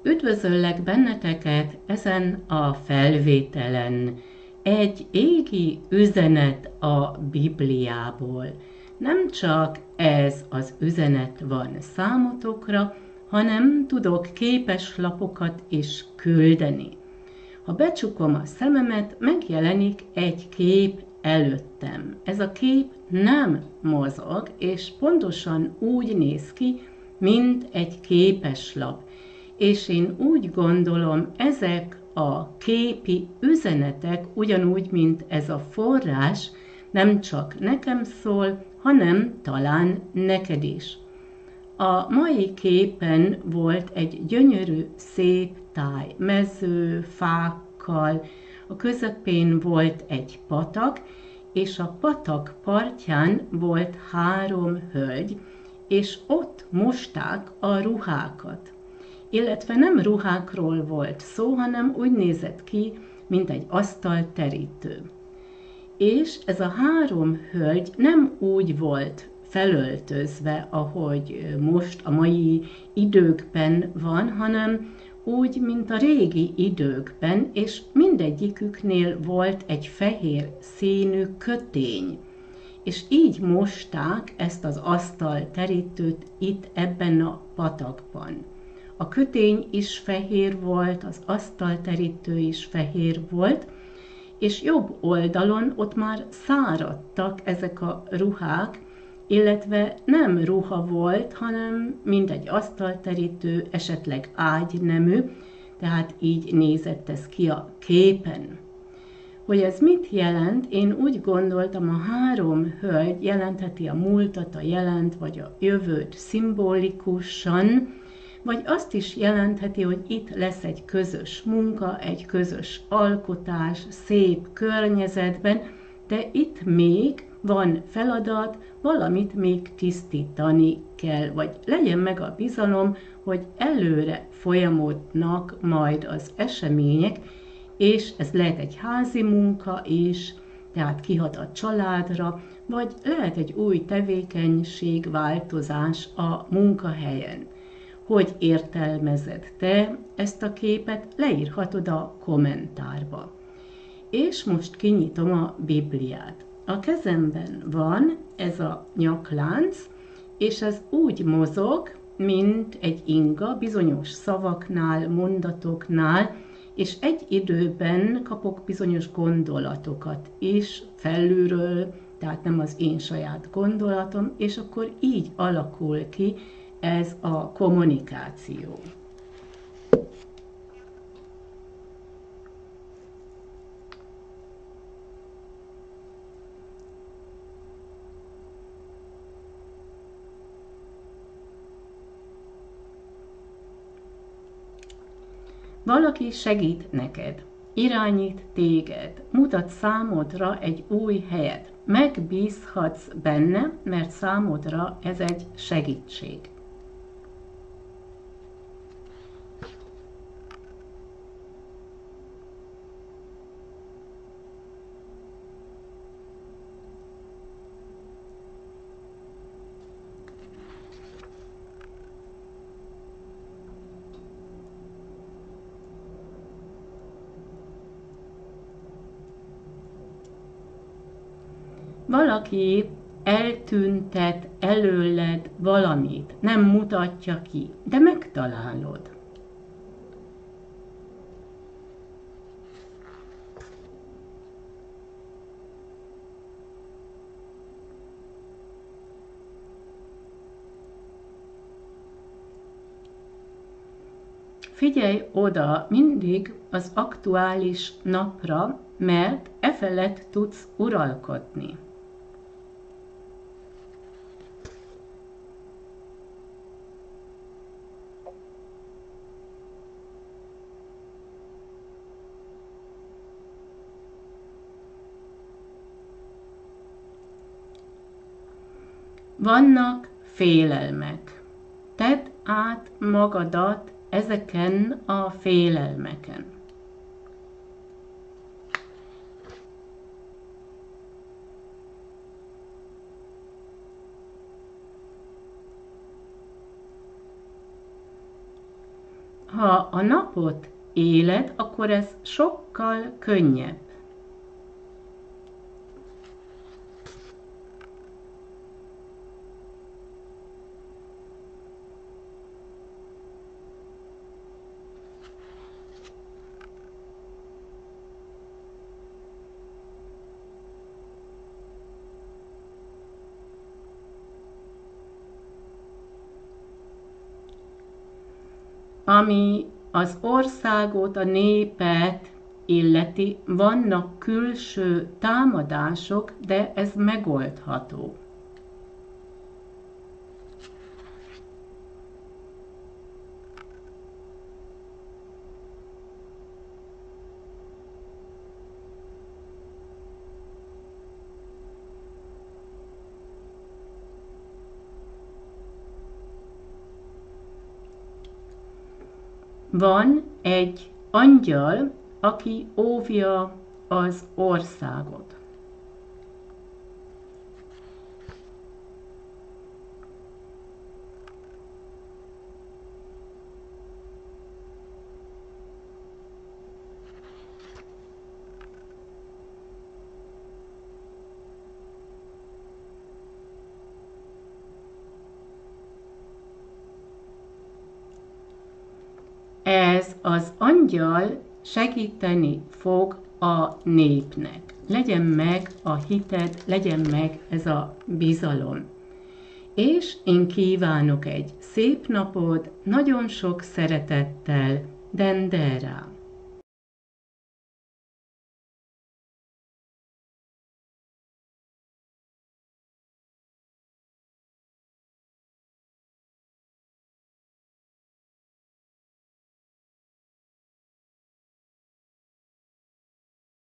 Üdvözöllek benneteket ezen a felvételen. Egy égi üzenet a Bibliából. Nem csak ez az üzenet van számotokra, hanem tudok képeslapokat is küldeni. Ha becsukom a szememet, megjelenik egy kép előttem. Ez a kép nem mozog, és pontosan úgy néz ki, mint egy képeslap. És én úgy gondolom, ezek a képi üzenetek, ugyanúgy, mint ez a forrás, nem csak nekem szól, hanem talán neked is. A mai képen volt egy gyönyörű, szép táj, mező, fákkal, a közepén volt egy patak, és a patak partján volt 3 hölgy, és ott mosták a ruhákat. Illetve nem ruhákról volt szó, hanem úgy nézett ki, mint egy asztalterítő. És ez a 3 hölgy nem úgy volt felöltözve, ahogy most a mai időkben van, hanem úgy, mint a régi időkben, és mindegyiküknél volt egy fehér színű kötény. És így mosták ezt az asztalterítőt itt ebben a patakban. A kötény is fehér volt, az asztalterítő is fehér volt, és jobb oldalon ott már száradtak ezek a ruhák, illetve nem ruha volt, hanem mindegy asztalterítő, esetleg ágynemű, tehát így nézett ez ki a képen. Hogy ez mit jelent, én úgy gondoltam, a 3 hölgy jelentheti a múltat, a jelent vagy a jövőt szimbolikusan, vagy azt is jelentheti, hogy itt lesz egy közös munka, egy közös alkotás, szép környezetben, de itt még van feladat, valamit még tisztítani kell, vagy legyen meg a bizalom, hogy előre folyamodnak majd az események, és ez lehet egy házi munka is, tehát kihat a családra, vagy lehet egy új tevékenység, változás a munkahelyen. Hogy értelmezed te ezt a képet, leírhatod a kommentárba. És most kinyitom a Bibliát. A kezemben van ez a nyaklánc, és ez úgy mozog, mint egy inga bizonyos szavaknál, mondatoknál, és egy időben kapok bizonyos gondolatokat is felülről, tehát nem az én saját gondolatom, és akkor így alakul ki ez a kommunikáció. Valaki segít neked, irányít téged, mutat számodra egy új helyet. Megbízhatsz benne, mert számodra ez egy segítség. Valaki eltüntet előled valamit, nem mutatja ki, de megtalálod. Figyelj oda mindig az aktuális napra, mert e felett tudsz uralkodni. Vannak félelmek. Tedd át magadat ezeken a félelmeken. Ha a napot éled, akkor ez sokkal könnyebb. Ami az országot, a népet illeti, vannak külső támadások, de ez megoldható. Van egy angyal, aki óvja az országot. Ez az angyal segíteni fog a népnek. Legyen meg a hited, legyen meg ez a bizalom. És én kívánok egy szép napot, nagyon sok szeretettel, Dendera.